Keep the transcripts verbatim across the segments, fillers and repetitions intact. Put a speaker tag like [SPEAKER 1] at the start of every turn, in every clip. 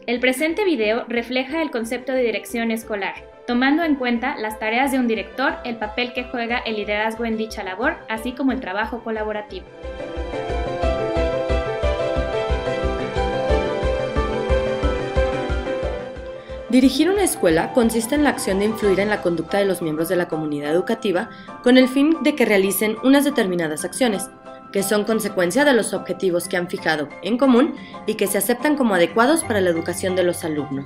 [SPEAKER 1] El presente video refleja el concepto de dirección escolar, tomando en cuenta las tareas de un director, el papel que juega el liderazgo en dicha labor, así como el trabajo colaborativo.
[SPEAKER 2] Dirigir una escuela consiste en la acción de influir en la conducta de los miembros de la comunidad educativa con el fin de que realicen unas determinadas acciones, que son consecuencia de los objetivos que han fijado en común y que se aceptan como adecuados para la educación de los alumnos.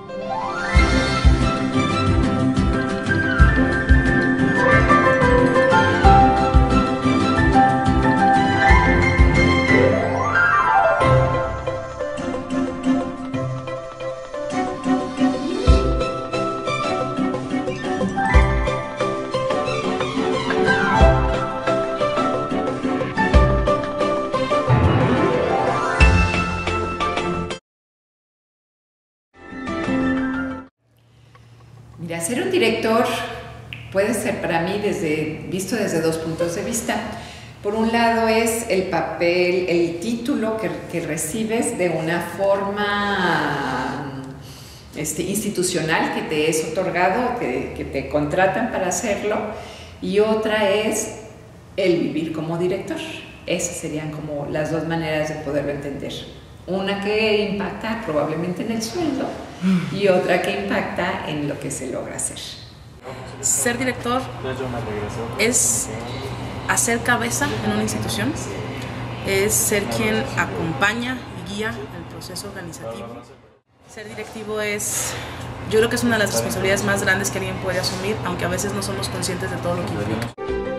[SPEAKER 3] Mira, ser un director puede ser para mí desde, visto desde dos puntos de vista. Por un lado es el papel, el título que, que recibes de una forma este, institucional que te es otorgado, que, que te contratan para hacerlo, y otra es el vivir como director. Esas serían como las dos maneras de poderlo entender. Una que impacta probablemente en el sueldo y otra que impacta en lo que se logra hacer.
[SPEAKER 4] Ser director es hacer cabeza en una institución, es ser quien acompaña y guía el proceso organizativo. Ser directivo es, yo creo que es una de las responsabilidades más grandes que alguien puede asumir, aunque a veces no somos conscientes de todo lo que implica.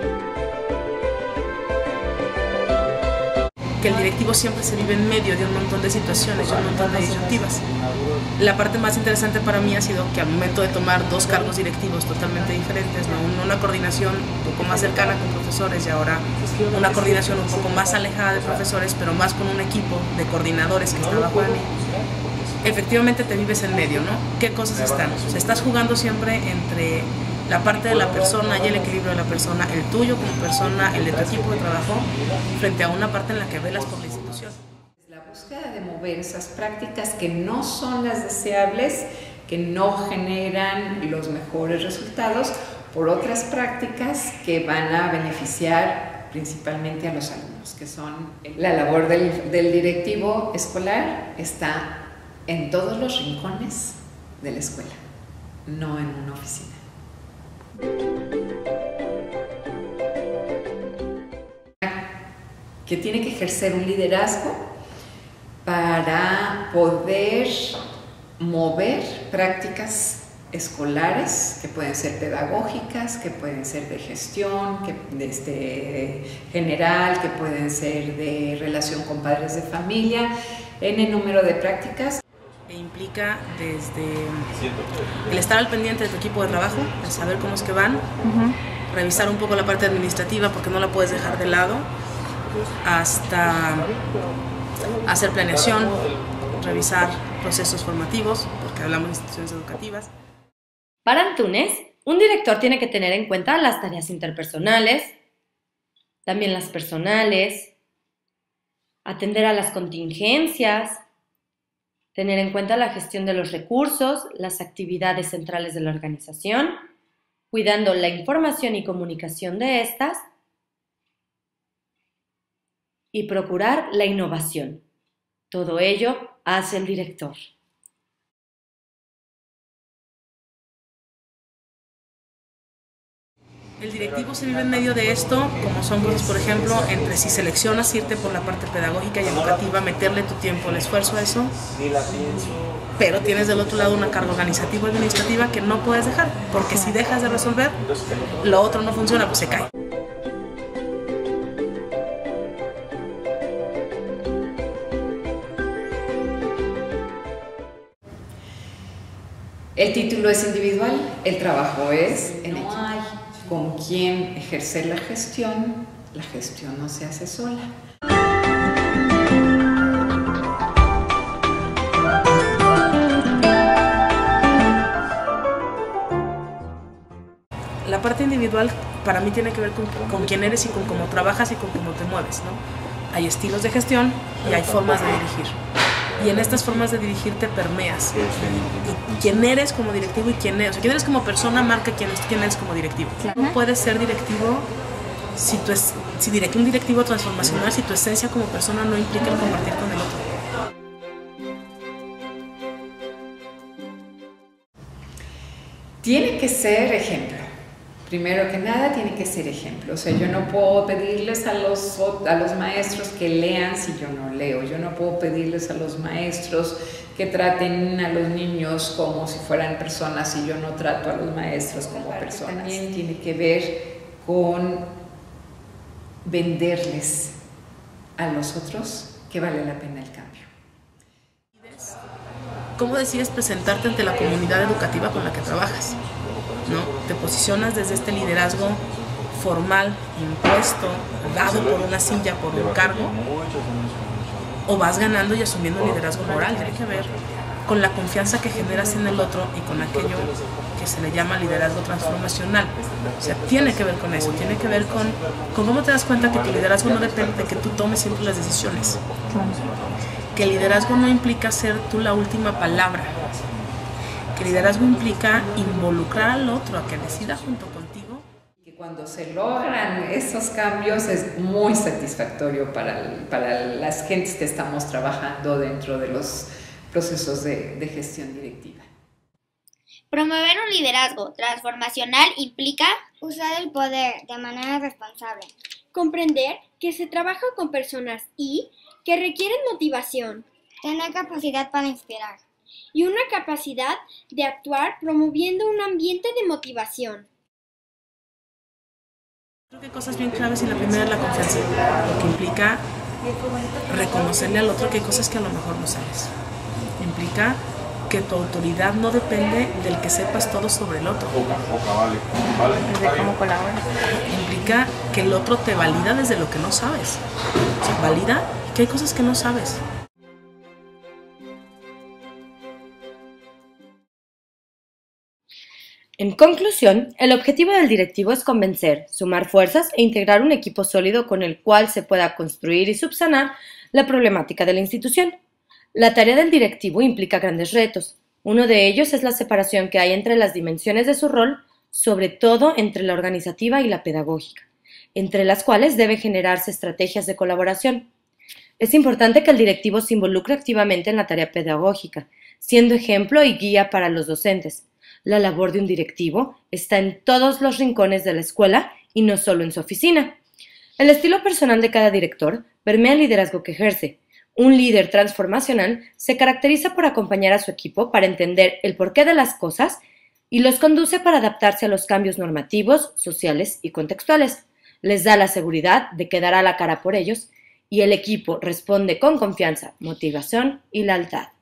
[SPEAKER 4] Que el directivo siempre se vive en medio de un montón de situaciones, de un montón de disyuntivas. La parte más interesante para mí ha sido que al momento de tomar dos cargos directivos totalmente diferentes, ¿no? Una coordinación un poco más cercana con profesores y ahora una coordinación un poco más alejada de profesores, pero más con un equipo de coordinadores que está bajo de mí, efectivamente te vives en medio, ¿no? ¿Qué cosas están? O sea, estás jugando siempre entre la parte de la persona y el equilibrio de la persona, el tuyo como persona, el de tu equipo de trabajo, frente a una parte en la que velas por la institución.
[SPEAKER 3] La búsqueda de mover esas prácticas que no son las deseables, que no generan los mejores resultados, por otras prácticas que van a beneficiar principalmente a los alumnos, que son la labor del, del directivo escolar, está en todos los rincones de la escuela, no en una oficina. Que tiene que ejercer un liderazgo para poder mover prácticas escolares que pueden ser pedagógicas, que pueden ser de gestión, que de este, general, que pueden ser de relación con padres de familia, en el número de prácticas.
[SPEAKER 4] E implica desde el estar al pendiente de tu equipo de trabajo, el saber cómo es que van, uh-huh. revisar un poco la parte administrativa porque no la puedes dejar de lado, hasta hacer planeación, revisar procesos formativos, porque hablamos de instituciones educativas.
[SPEAKER 2] Para Antunes, un director tiene que tener en cuenta las tareas interpersonales, también las personales, atender a las contingencias, tener en cuenta la gestión de los recursos, las actividades centrales de la organización, cuidando la información y comunicación de estas, y procurar la innovación. Todo ello hace el director.
[SPEAKER 4] El directivo se vive en medio de esto, como son cosas, por ejemplo, entre si seleccionas irte por la parte pedagógica y educativa, meterle tu tiempo, el esfuerzo a eso, pero tienes del otro lado una carga organizativa y administrativa que no puedes dejar, porque si dejas de resolver, lo otro no funciona, pues se cae.
[SPEAKER 3] El título es individual, el trabajo es en equipo. No hay con quién ejercer la gestión, la gestión no se hace sola.
[SPEAKER 4] La parte individual para mí tiene que ver con, con quién eres y con cómo trabajas y con cómo te mueves, ¿no? Hay estilos de gestión y hay formas de dirigir. Y en estas formas de dirigir te permeas. Y quién eres como directivo y quién eres. O sea, quién eres como persona marca quién, es, quién eres como directivo. Claro. No puedes ser directivo si, tu es, si direct, un directivo transformacional si tu esencia como persona no implica el compartir con el otro.
[SPEAKER 3] Tiene que ser ejemplo. Primero que nada, tiene que ser ejemplo. O sea, yo no puedo pedirles a los, a los maestros que lean si yo no leo. Yo no puedo pedirles a los maestros que traten a los niños como si fueran personas si yo no trato a los maestros como personas. También tiene que ver con venderles a los otros que vale la pena el cambio.
[SPEAKER 4] ¿Cómo decides presentarte ante la comunidad educativa con la que trabajas? ¿No? Te posicionas desde este liderazgo formal, impuesto, dado por una silla, por un cargo, o vas ganando y asumiendo un liderazgo moral. Tiene que ver con la confianza que generas en el otro y con aquello que se le llama liderazgo transformacional. O sea, tiene que ver con eso, tiene que ver con, con cómo te das cuenta que tu liderazgo no depende de que tú tomes siempre las decisiones. Que el liderazgo no implica ser tú la última palabra. Que el liderazgo implica involucrar al otro a que decida junto contigo.
[SPEAKER 3] Que cuando se logran esos cambios es muy satisfactorio para, para las gentes que estamos trabajando dentro de los procesos de, de gestión directiva.
[SPEAKER 5] Promover un liderazgo transformacional implica usar el poder de manera responsable.
[SPEAKER 6] Comprender que se trabaja con personas y que requieren motivación.
[SPEAKER 5] Tener capacidad para inspirar.
[SPEAKER 6] Y una capacidad de actuar promoviendo un ambiente de motivación.
[SPEAKER 4] Creo que hay cosas bien claves y la primera es la confianza, lo que implica reconocerle al otro que hay cosas que a lo mejor no sabes. Implica que tu autoridad no depende del que sepas todo sobre el otro.
[SPEAKER 1] Desde cómo colaboras.
[SPEAKER 4] Implica que el otro te valida desde lo que no sabes. O sea, valida que hay cosas que no sabes.
[SPEAKER 2] En conclusión, el objetivo del directivo es convencer, sumar fuerzas e integrar un equipo sólido con el cual se pueda construir y subsanar la problemática de la institución. La tarea del directivo implica grandes retos. Uno de ellos es la separación que hay entre las dimensiones de su rol, sobre todo entre la organizativa y la pedagógica, entre las cuales debe generarse estrategias de colaboración. Es importante que el directivo se involucre activamente en la tarea pedagógica, siendo ejemplo y guía para los docentes. La labor de un directivo está en todos los rincones de la escuela y no solo en su oficina. El estilo personal de cada director permea el liderazgo que ejerce. Un líder transformacional se caracteriza por acompañar a su equipo para entender el porqué de las cosas y los conduce para adaptarse a los cambios normativos, sociales y contextuales. Les da la seguridad de que dará la cara por ellos y el equipo responde con confianza, motivación y lealtad.